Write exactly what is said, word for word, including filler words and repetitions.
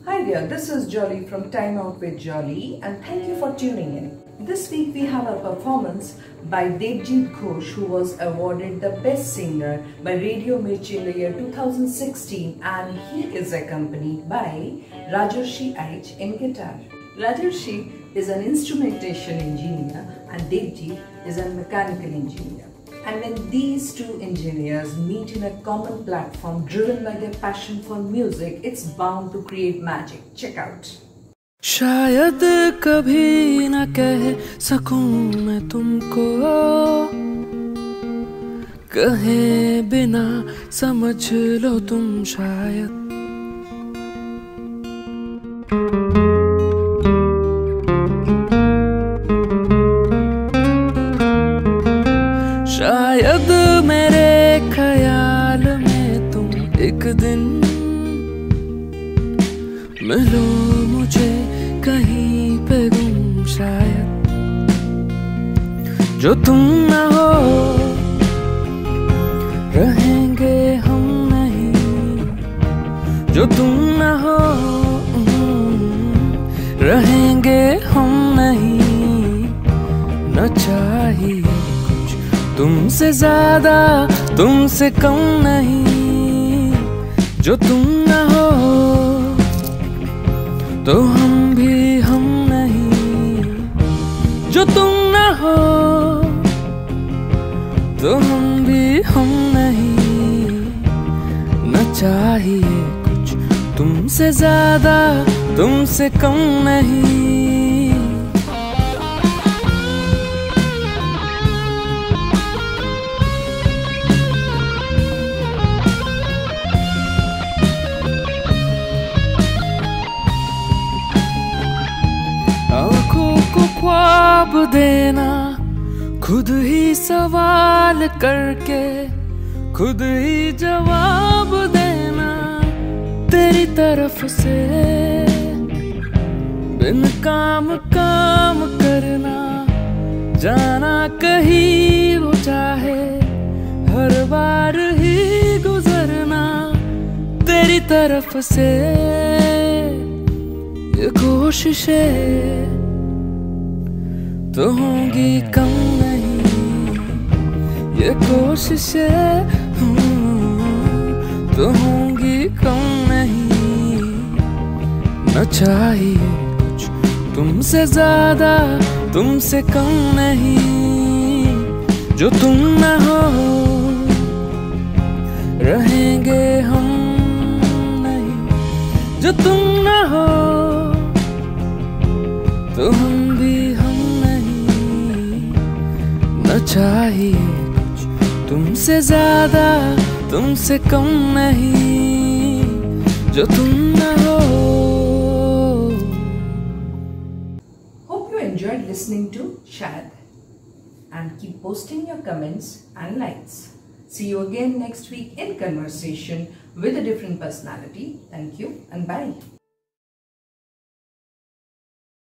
Hi there, this is Jolly from Time Out with Jolly and thank you for tuning in. This week we have a performance by Devjit Ghosh, who was awarded the Best Singer by Radio Mirchi in the year two thousand sixteen, and he is accompanied by Rajarshi H in guitar. Rajarshi is an instrumentation engineer and Devjit is a mechanical engineer. And when these two engineers meet in a common platform driven by their passion for music, it's bound to create magic. Check out. शायद कभी न कह सकूं मैं तुमको, कहे बिना समझ लो तुम शायद। शायद मेरे ख्याल में तुम एक दिन मिलो मुझे कहीं पे गुम शायद। जो तुम न हो रहेंगे हम नहीं, जो तुम न हो रहेंगे हम नहीं। न चाहिए तुमसे ज्यादा तुमसे कम नहीं, जो तुम न हो तो हम भी हम नहीं, जो तुम न हो तो हम भी हम नहीं। न चाहिए कुछ तुमसे ज्यादा तुमसे कम नहीं। आँखों को ख्वाब देना, खुद ही सवाल करके खुद ही जवाब देना। तेरी तरफ से बिन काम काम करना, जाना कहीं वो चाहे हर बार ही गुजरना। तेरी तरफ से ये कोशिशें तो होंगी कम नहीं, ये कोशिशें तो होंगी कम नहीं। न चाहिए कुछ तुमसे ज्यादा तुमसे कम नहीं, जो तुम न हो रहेंगे हम नहीं, जो तुम न हो तो हम भी हम नहीं। न चाहिए कुछ तुमसे ज्यादा तुमसे कम नहीं, जो तुम न हो। Hope you enjoyed listening to Shad and keep posting your comments and likes. See you again next week in conversation with a different personality. Thank you and bye.